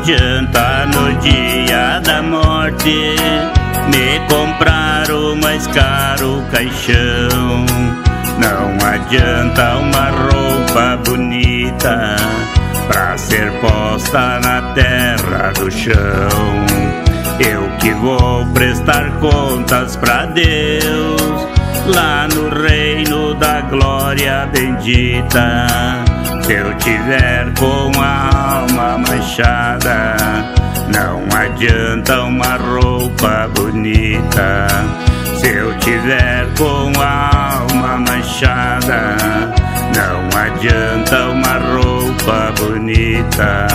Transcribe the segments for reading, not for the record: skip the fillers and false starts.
adianta no dia da morte me comprar o mais caro caixão. Não adianta uma roupa bonita pra ser posta na terra do chão. Eu que vou prestar contas pra Deus lá no reino da glória bendita. Se eu tiver com a alma manchada, não adianta uma roupa bonita. Se eu tiver com a alma manchada, não adianta uma roupa bonita.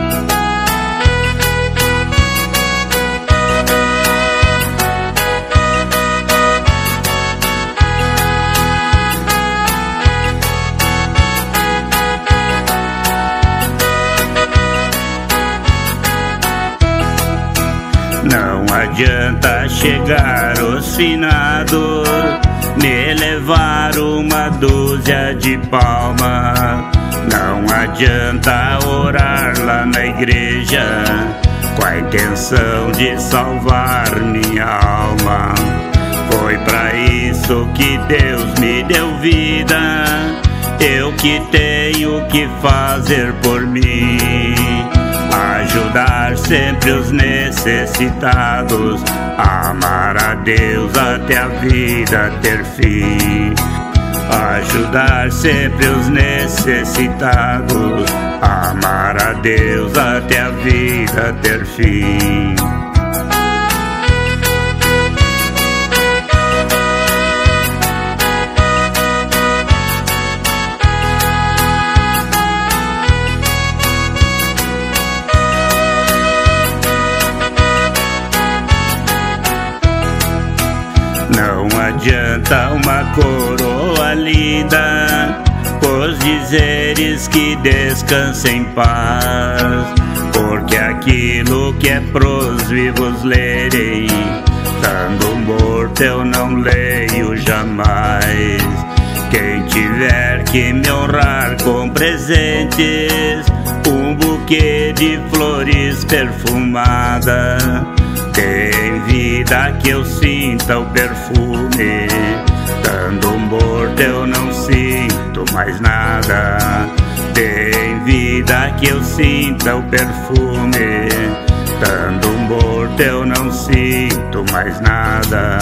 Não adianta chegar os finados, me levar uma dúzia de palmas. Não adianta orar lá na igreja com a intenção de salvar minha alma. Foi pra isso que Deus me deu vida, eu que tenho que fazer por mim. Ajudar sempre os necessitados, amar a Deus até a vida ter fim. Ajudar sempre os necessitados, amar a Deus até a vida ter fim. Não adianta uma coroa linda, os dizeres que descansa em paz, porque aquilo que é pros vivos lerem, estando morto eu não leio jamais. Quem tiver que me honrar com presentes, um buquê de flores perfumadas, tem vida que eu sinta o perfume, estando morto eu não sinto mais nada. Tem vida que eu sinta o perfume, estando morto eu não sinto mais nada.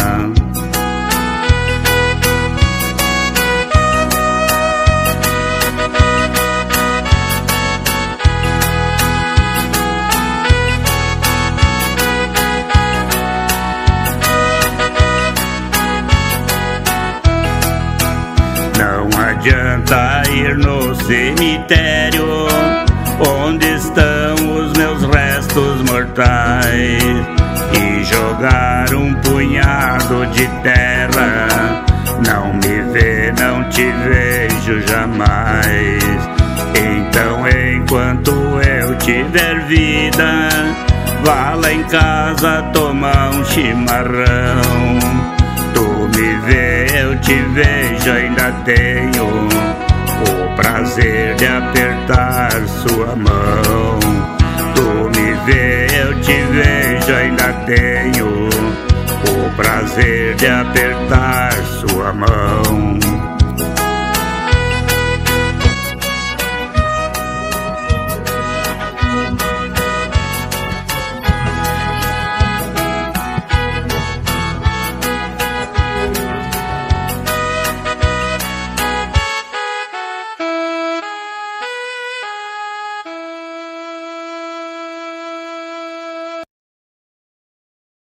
Não adianta ir no cemitério onde estão os meus restos mortais e jogar um punhado de terra. Não me vê, não te vejo jamais. Então enquanto eu tiver vida, vá lá em casa tomar um chimarrão. Tu me vê, eu te vejo, ainda tenho o prazer de apertar sua mão. Tu me vê, eu te vejo, ainda tenho o prazer de apertar sua mão.